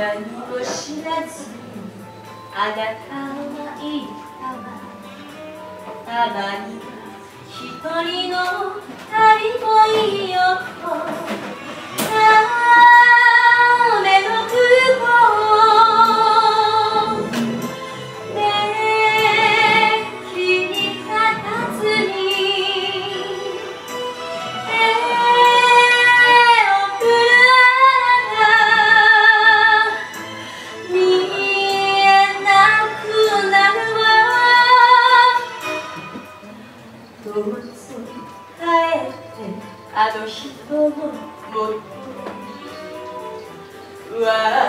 何も知らずにあなたは言ったわ。たまには一人の旅もいいよと。雨の雲木に立たずに手を振るあなた見えなくなるわ。どうぞ帰ってあの人のもと。私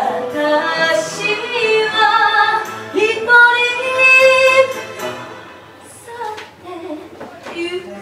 は一人去ってゆく。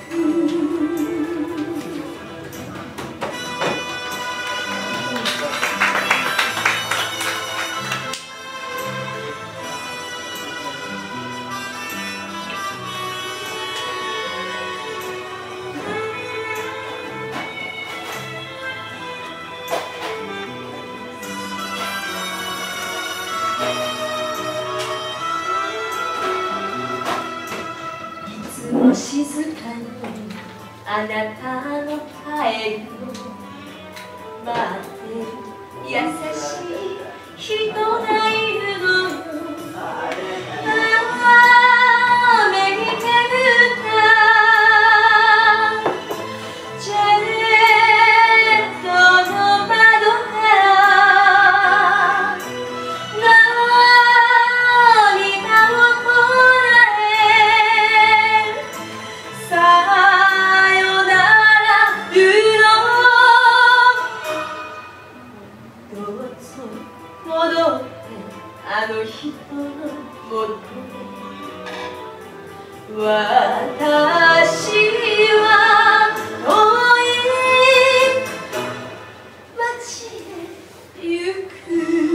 静かにあなたの帰りを待ってる優しい人がいるのよ。雨に煙ったジャケットの窓から涙をこらえさよなら言うの。どうぞ戻ってあの人のもとへ。私は遠い街へ行く。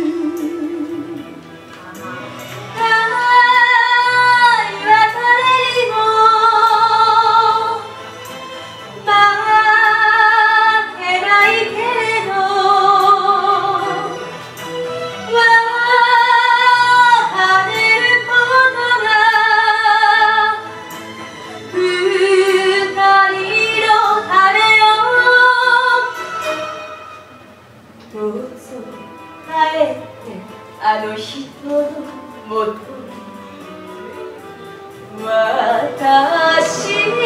どうぞ帰ってあの人のもとへ。私